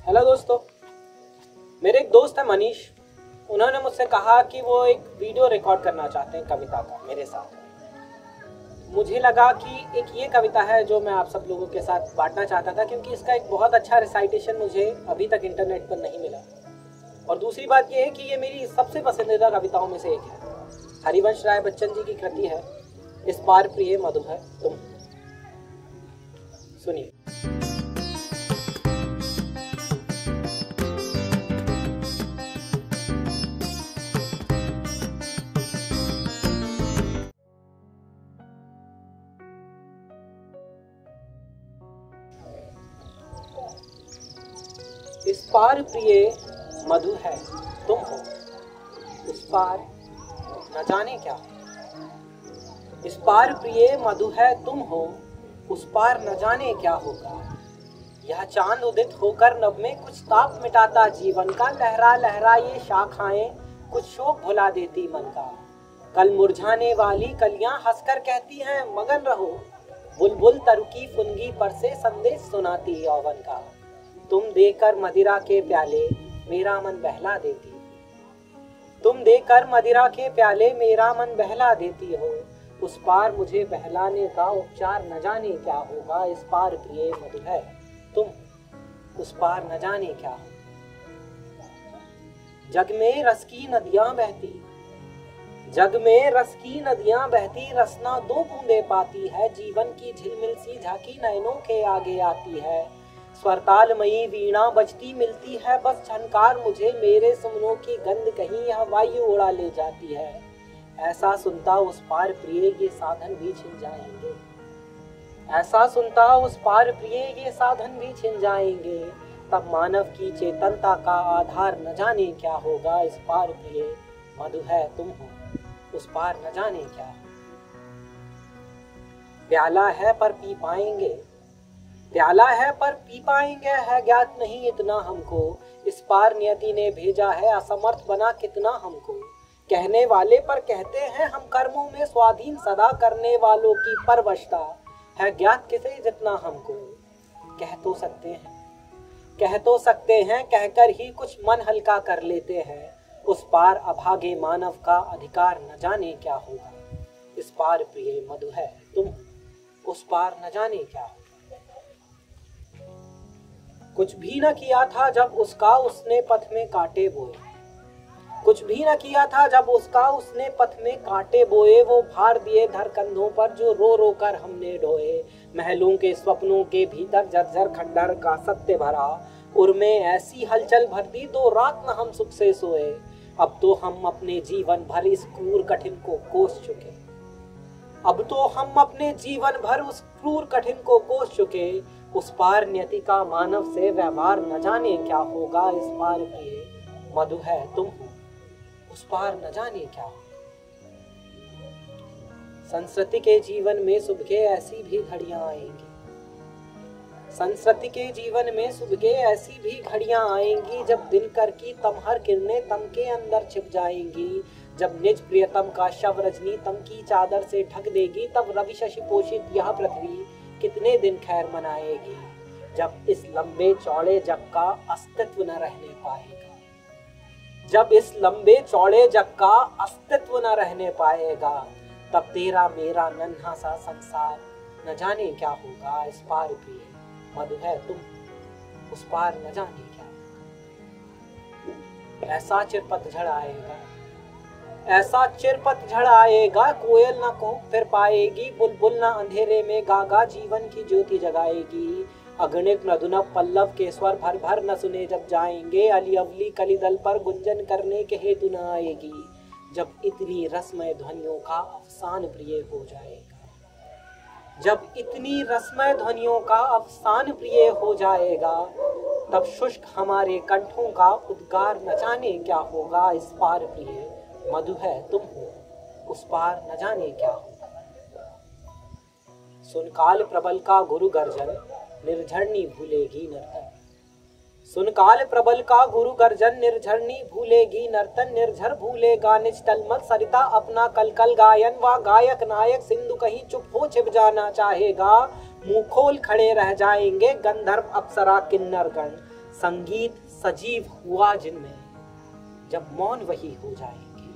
Hello दोस्तों, मेरे एक दोस्त है मनीष। उन्होंने मुझसे कहा कि वो एक वीडियो रिकॉर्ड करना चाहते हैं कविता का मेरे साथ। मुझे लगा कि एक ये कविता है जो मैं आप सब लोगों के साथ बांटना चाहता था, क्योंकि इसका एक बहुत अच्छा रिसाइटेशन मुझे अभी तक इंटरनेट पर नहीं मिला। और दूसरी बात ये है कि ये मेरी सबसे पसंदीदा कविताओं में से एक है। हरिवंश राय बच्चन जी की कृति है इस पार प्रिय मधु है तुम। सुनिए। इस पार प्रिय मधु है तुम हो, उस पार न जाने क्या। इस पार प्रिय मधु है तुम हो, उस पार न जाने क्या होगा। यह चांद उदित होकर नभ में कुछ ताप मिटाता जीवन का, लहरा लहरा ये शाखाएं कुछ शोक भुला देती मन का। कल मुरझाने वाली कलियां हंसकर कहती हैं मगन रहो, बुलबुल तरुकी फुनगी पर से संदेश सुनाती यौवन का। तुम देकर मदिरा के प्याले मेरा मन बहला देती, तुम देकर मदिरा के प्याले मेरा मन बहला देती हो। उस पार मुझे बहलाने का उपचार न जाने क्या होगा। इस पार प्रिय मधु है तुम, उस पार न जाने क्या हो। जग में रस की नदियां बहती, जग में रस की नदियां बहती, रसना दो बूंदे पाती है। जीवन की झिलमिल सी झांकी नैनों के आगे आती है। स्वरतालमयी वीणा बजती मिलती है, बस झनकार मुझे मेरे सुमनों की गंध कहीं यह वायु उड़ा ले जाती है। ऐसा सुनता उस पार प्रिय ये साधन भी छिन जाएंगे, ऐसा सुनता उस पार प्रिय ये साधन भी छिन जाएंगे। तब मानव की चेतनता का आधार न जाने क्या होगा। इस पार प्रिय मधु है तुम हो, उस पार न जाने क्या। प्याला है पर पी पाएंगे, प्याला है पर पी पाएंगे, है ज्ञात नहीं इतना हमको। इस पार नियति ने भेजा है असमर्थ बना कितना हमको। कहने वाले पर कहते हैं हम कर्मों में स्वाधीन, सदा करने वालों की परवशता है ज्ञात किसे जितना हमको। कह तो सकते हैं, कह तो सकते हैं, कहकर ही कुछ मन हल्का कर लेते हैं। उस पार अभागे मानव का अधिकार न जाने क्या होगा। इस पार प्रिय मधु है तुम, उस पार न जाने क्या होगा। कुछ भी न किया था जब उसका उसने पथ में कांटे बोए, कुछ भी न किया था जब उसका उसने पथ में कांटे बोए। वो भार दिए धर कंधों पर जो रो रो कर हमने ढोए। महलों के स्वप्नों के भीतर जर्जर खंडर का सत्य भरा, उर्मे ऐसी हलचल भर दी दो रात न हम सुख से सोए। अब तो हम अपने जीवन भर इस क्रूर कठिन को कोस चुके, अब तो हम अपने जीवन भर उस क्रूर कठिन को कोस चुके। उस पार नियति का मानव से व्यवहार न जाने क्या होगा। इस पार प्रिय मधु है तुम हो, उस पार न जाने क्या। संस्कृति के जीवन में सुबह ऐसी भी घड़ियां आएंगी, संस्कृति के जीवन में सुबह ऐसी भी घड़ियां आएंगी, जब दिनकर की तमहर किरणें तम के अंदर छिप जाएंगी। जब निज प्रियतम का शव रजनी तम की चादर से ढक देगी, तब रवि शशि पोषित यह पृथ्वी कितने दिन खैर मनाएगी। जब इस लंबे चौड़े जग का अस्तित्व न रहने पाएगा, जब इस लंबे चौड़े जग का अस्तित्व न रहने पाएगा, तब तेरा मेरा नन्हा सा संसार न जाने क्या होगा। इस पार प्रिय मधु है तुम, उस पार न जाने क्या। ऐसा चिर पतझड़ आएगा, ऐसा चिर पतझड़ आएगा, कोयल न कूक फिर पाएगी, बुलबुल न अंधेरे में गागा जीवन की ज्योति जगाएगी। अगणित मधुनभ पल्लव के स्वर भर भर न सुने जब जाएंगे, अली अवली कलिदल पर गुंजन करने के हेतु न आएगी। जब इतनी रसमय ध्वनियों का अवसान प्रिय हो जाएगा, जब इतनी रसमय ध्वनियों का अवसान प्रिय हो जाएगा, तब शुष्क हमारे कंठों का उद्गार न जाने क्या होगा। इस पार प्रिय मधु है तुम हो, उस पार न जाने क्या होगा। सुन काल प्रबल का गुरु गर्जन निर्झरनी भूलेगी नर्तन, सुन काल प्रबल का गुरु गर्जन निर्झरनी भूलेगी नर्तन। निर्झर भूलेगा निज तलमल सरिता अपना कलकल गायन, व गायक नायक सिंधु कहीं चुप हो छिप जाना चाहेगा। मुंह खोल खड़े रह जाएंगे गंधर्व अप्सरा किन्नर गण, संगीत सजीव हुआ जिनमें जब मौन वही हो जाएंगे।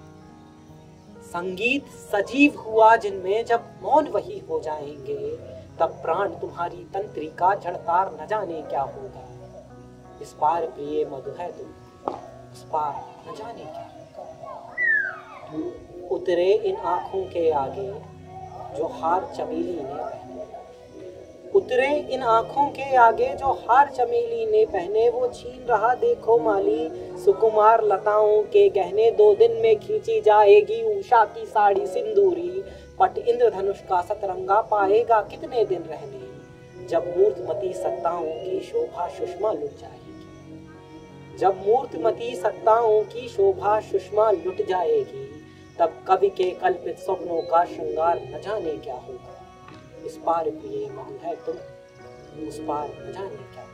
संगीत सजीव हुआ जिनमें जब मौन वही हो जाएंगे, तब प्राण तुम्हारी तंत्रिका झड़तार न जाने क्या होगा। इस पार प्रिय मधु है तुम, उस पार न जाने क्या होगा। उतरे इन आंखों के आगे जो हार चमेली ने पहने, उतरे इन आंखों के आगे जो हार चमेली ने पहने, वो छीन रहा देखो माली सुकुमार लताओं के गहने। 2 दिन में खींची जाएगी उषा की साड़ी सिंदूरी, पट इंद्रधनुष का सतरंगा पाएगा कितने दिन रहने। जब मूर्तिमती सत्ताओं की शोभा सुषमा लुट जाएगी, जब मूर्तिमती सत्ताओं की शोभा सुषमा लुट जाएगी, तब कवि के कल्पित स्वप्नों का श्रृंगार न जाने क्या होगा। इस पार प्रिय मधु है तुम, उस पार न जाने क्या।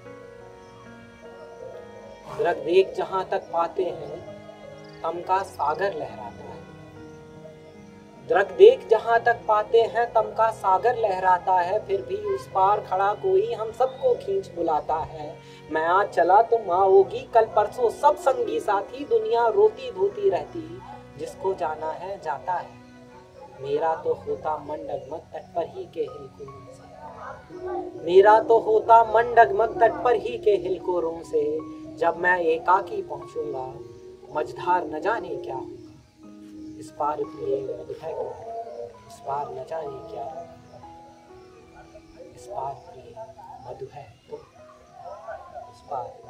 दृग देख जहां तक पाते हैं तम का सागर लहराता है। दृग देख जहां तक पाते हैं तम का सागर लहराता है, फिर भी उस पार खड़ा कोई हम सबको खींच बुलाता है। मैं आज चला तुम आओगी कल परसों सब संगी साथी, दुनिया रोती धोती रहती जिसको जाना है जाता है। मेरा तो होता मन डगमग तट पर ही के हिलकोरों से, मेरा तो होता मन डगमग तट पर ही के हिलकोरों से। जब मैं एकाकी पहुंचूंगा मझधार न जाने क्या होगा। इस पार प्रिय मधु है तुम, इस पार न जाने क्या होगा। इस पार प्रिय मधु है तुम, इस पार